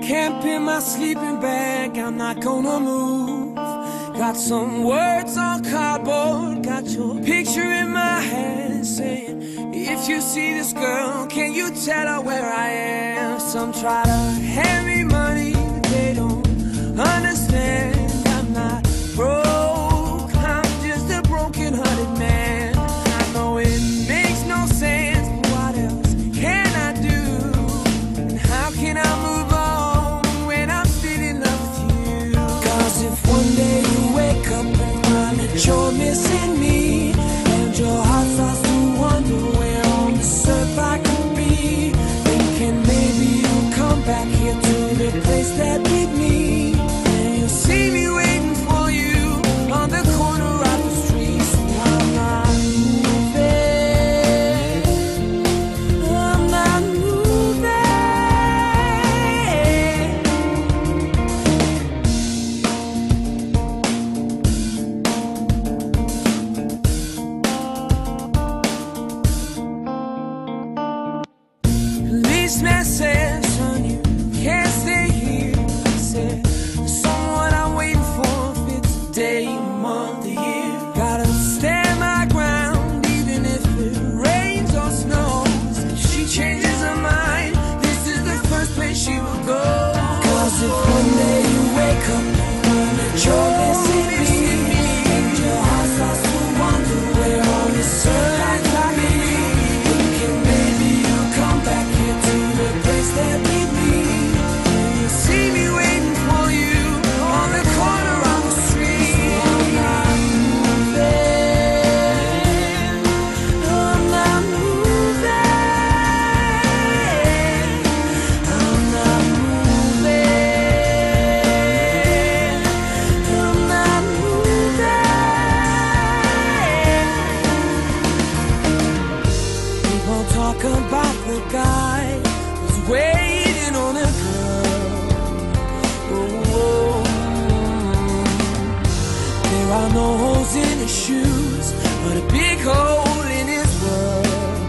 camp in my sleeping bag, I'm not gonna move. Got some words on cardboard, got your picture in my hand, saying, if you see this girl, can you tell her where I am? Some try to hand me money, but they don't understand. I'm not broke, I'm just a broken-hearted man. I know it makes no sense, but what else can I do? And how can I move on when I'm still in love with you? Cause if one day you wake up and find that you're missing me, and your heart starts to wonder where on this earth I could be, thinking maybe you'll come back here to the place that beat me, and you'll see me waiting for you on the corner of the street. So I'm not moving, I'm not moving. Policeman says, son, you can't stay here. I said, someone I'm waiting for, if it's a day, a month, a year. Gotta stand my ground, even if it rains or snows. If she changes her mind, this is the first place she will go. Cause if one day you wake up and find that you're missing me, and your heart starts to wonder where on this earth I could be, thinking maybe you'll come back here to the place that beat me, and you'll see me waiting for you on the corner of the street. I'm not moving, I'm not moving, I'm not moving, I'm not moving. People talk about the guy who's waiting on a girl. Oh, there are no holes in his shoes, but a big hole in his world.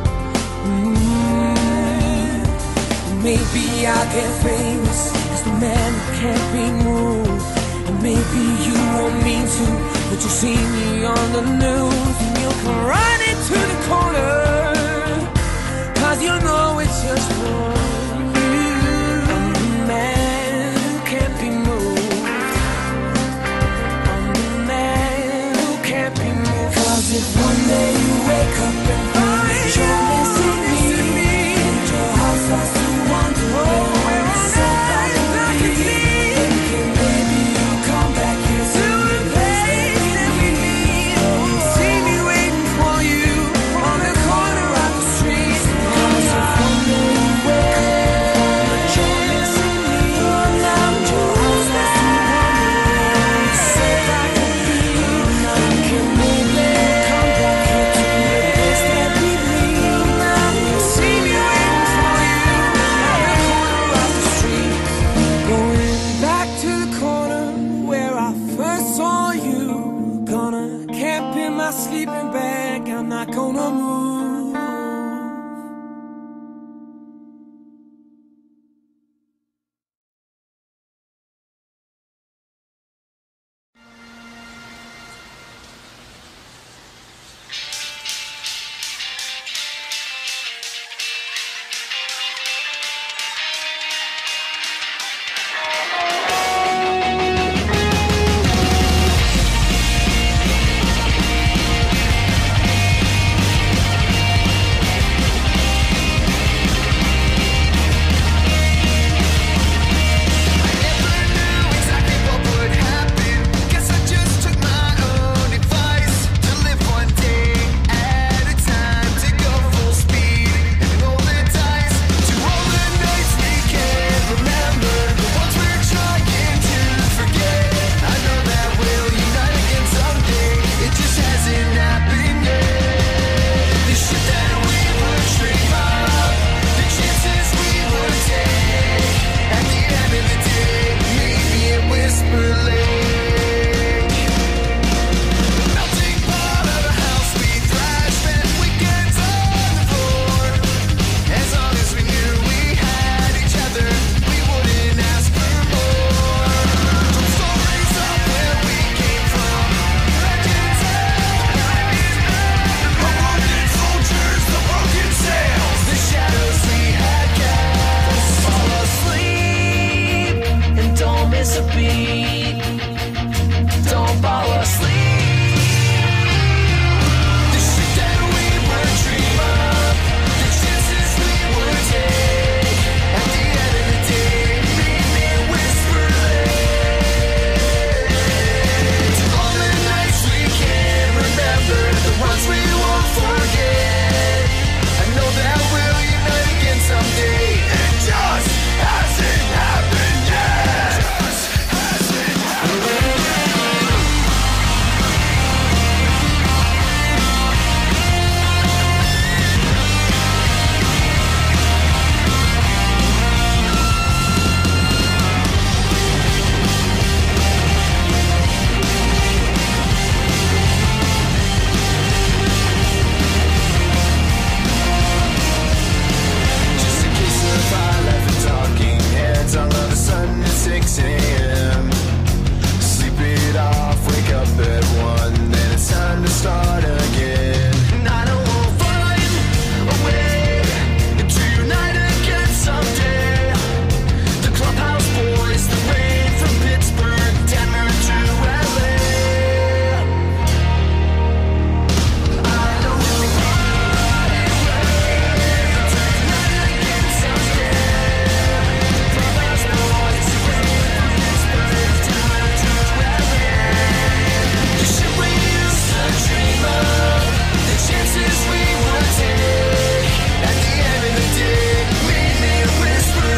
Maybe I'll get famous as the man who can't be moved, and maybe you won't mean to, but you'll see me on the news, and you'll come running to the corner, cause you know it's just for you. I'm the man who can't be moved, I'm the man who can't be moved. Cause if one day you wake up and find that you're missing me, and your heart starts to wonder where this earth I could be, thinking maybe you'll come back here to the place that we meet, you'll see me waiting for you on the corner of the street. Cause if one day you wake up and you're missing me, and your heart starts to wonder where this earth I could be, thinking maybe you'll come back here to the place that we meet, you'll see me waiting for you on the corner of the street. Going back to the corner where I first saw you. Gonna camp in my sleeping bag, I'm not gonna move. miss a beat. Don't fall asleep. The shit that we would dream of, the chances we would take. At the end of the day, made me whisper late. To all the nights we can't remember, the ones we won't forget. I know that we'll unite again someday. It just hasn't happened yet. Just hasn't happened yet. Just in case if I left the talking heads all of a sudden at 6 a.m. Sleep it off, wake up at 1, then it's time to start again. And I don't want to find a way to unite again someday. The clubhouse boys, the rain from Pittsburgh, Denver to LA. I don't want to find a way to unite again someday. The clubhouse boys, the rain from Pittsburgh, Denver to LA. The shit we used to dream of, the chances we would take. At the end of the day, made me whisper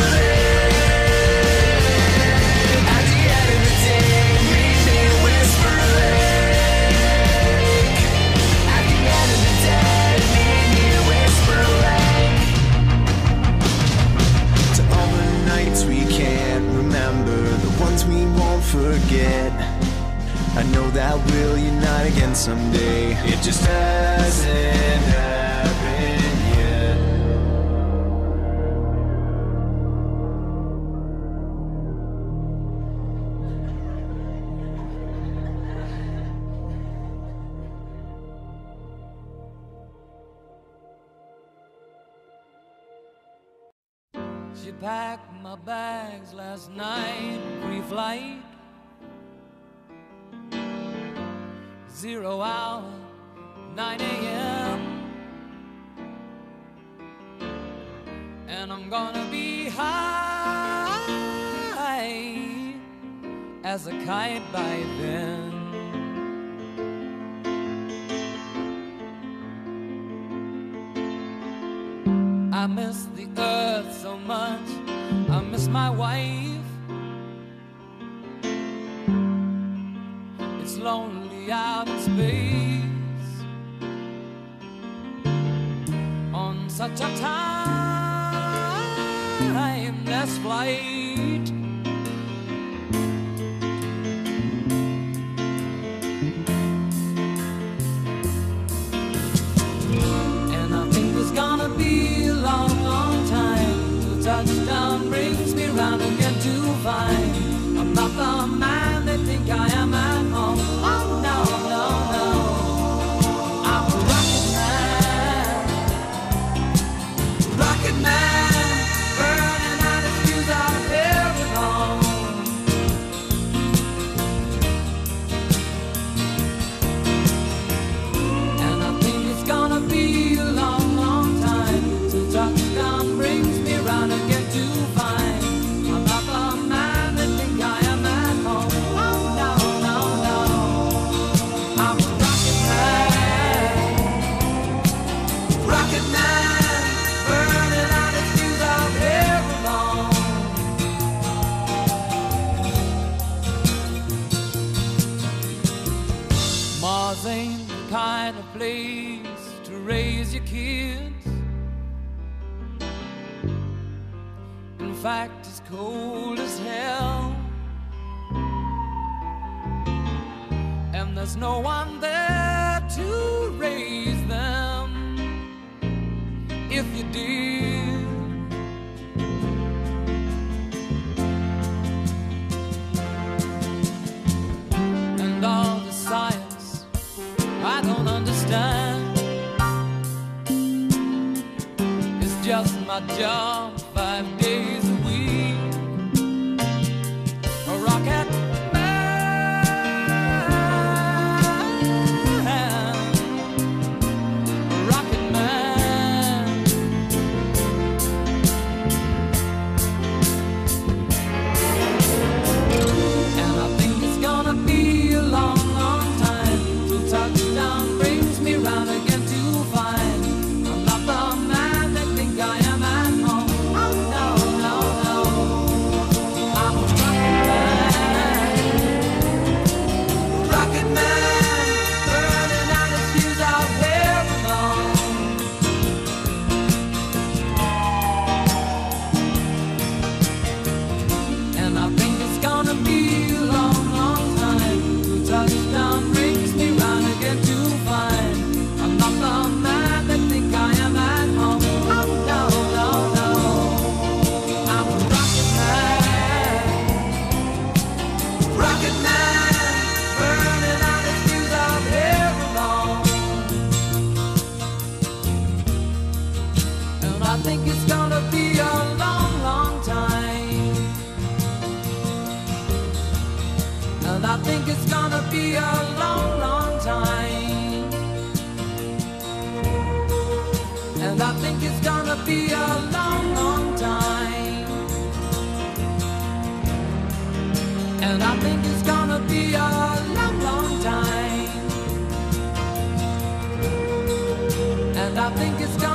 late. At the end of the day, made me whisper late. At the end of the day, made me whisper late. To all the nights we can't remember, the ones we won't forget. I know that we'll unite again someday. It just hasn't happened yet. She packed my bags last night, pre-flight. 0 hour, 9 a.m. And I'm gonna be high as a kite by then. I miss the earth so much, I miss my wife. It's lonely out in space on such a timeless flight. And I think it's gonna be a long, long time till touchdown brings me round again to find I'm not the man they think I am at home. Oh no, no, no, I'm a rocket man, burning out his fuse out of every home. And I think it's gonna be a long, long time till touchdown brings me round again to find I'm not the man they think I am at home. Oh no, no, no, I'm a rocket man, burning out his fuse out every home. Mars ain't the kind of place to raise your kids. In fact, it's cold as hell, and there's no one there to raise them if you did. And all the science I don't understand, it's just my job 5 days a week. A rock And I think it's gonna be a long, long time. And I think it's gonna